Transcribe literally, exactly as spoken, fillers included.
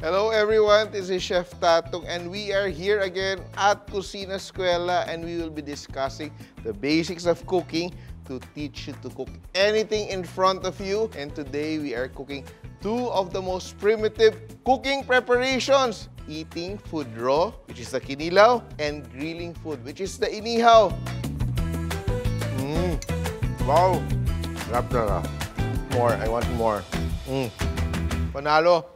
Hello everyone, this is Chef Tatong and we are here again at Kusina Eskwela and we will be discussing the basics of cooking to teach you to cook anything in front of you. And today we are cooking two of the most primitive cooking preparations. Eating food raw, which is the kinilaw, and grilling food, which is the inihaw. Mmm. Wow. Sarap talaga. More. I want more. Mmm. Panalo.